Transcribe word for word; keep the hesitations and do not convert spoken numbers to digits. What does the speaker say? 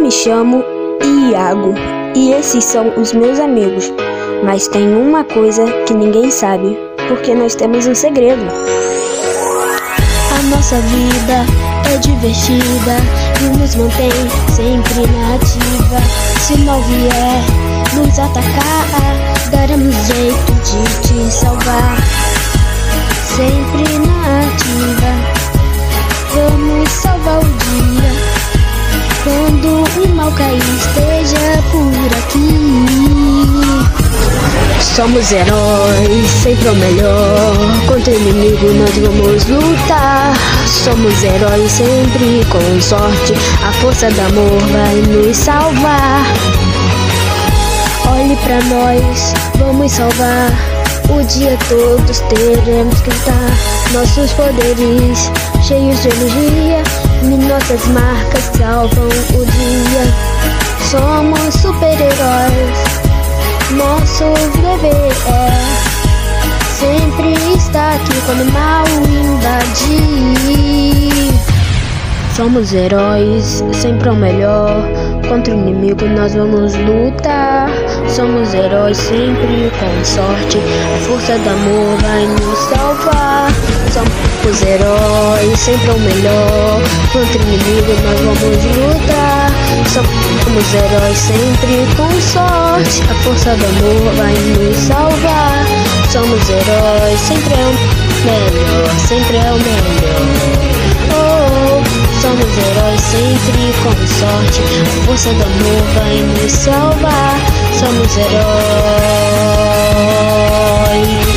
me chamo Iago e esses são os meus amigos. Mas tem uma coisa que ninguém sabe, porque nós temos um segredo. A nossa vida é divertida e nos mantém sempre na ativa. Se não vier nos atacar, daremos jeito de te salvar. Sempre na ativa, vamos salvar o dia. Quando o mal cair, esteja por aqui. Somos heróis, sempre o melhor. Contra o inimigo nós vamos lutar. Somos heróis sempre com sorte. A força do amor vai nos salvar. Olhe pra nós, vamos salvar. O dia todos teremos que estar. Nossos poderes cheios de energia e nossas marcas salvam o dia. Somos super-heróis. Nosso dever é sempre estar aqui quando o mal invadir. Somos heróis, sempre o melhor. Contra o inimigo nós vamos lutar. Somos heróis sempre com sorte. A força do amor vai nos salvar. Somos heróis, sempre o melhor. Contra o inimigo nós vamos lutar. Somos heróis sempre com sorte. A força do amor vai nos salvar. Somos heróis, sempre é o melhor. Sempre é o melhor. Somos heróis sempre com sorte. A força do amor vai nos salvar. Somos heróis.